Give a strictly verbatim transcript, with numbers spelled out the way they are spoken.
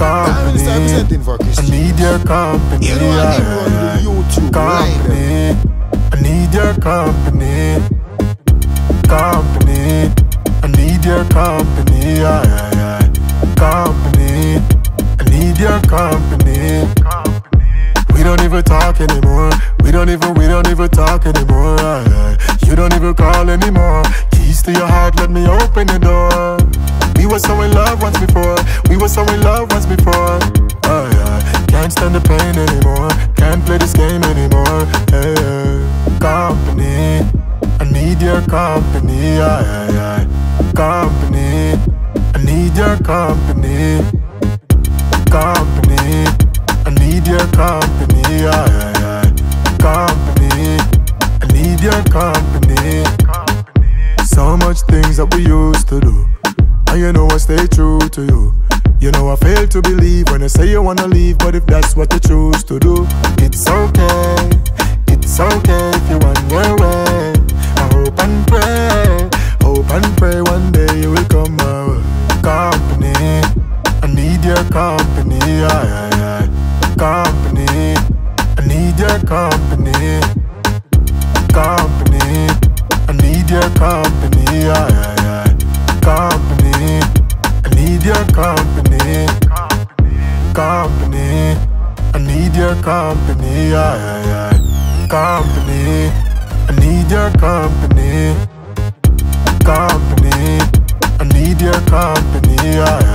company. I need your company. You know I didn't run the YouTube company. I need your company. Company. I need your company. Yeah, yeah, yeah. Company. I need your company. We don't even talk anymore. We don't even, we don't even talk anymore. Yeah, yeah. You don't even call anymore. Keys to your heart, let me open the door. We were so in love once before. We were so in love once before. Oh yeah. Can't stand the pain anymore. Can't play this game anymore. Hey, hey. Company. I need your company. Yeah, yeah, yeah. Company. I need your company. Company. I need your company. Yeah, yeah, yeah. Company. I need your company. So much things that we used to do, and you know I stay true to you. You know I fail to believe when you say you wanna leave, but if that's what you choose to do, it's okay. It's okay if you want your way. I hope and pray, hope and pray one day you will come my way. Company, I need your company. Yeah, yeah, yeah. Company, I need your company. Company, I need your company. Yeah, yeah, yeah. Company, I need your company. Company, I need your company. Yeah, yeah, yeah. Company, I need your company. Company, I need your company. Yeah, yeah.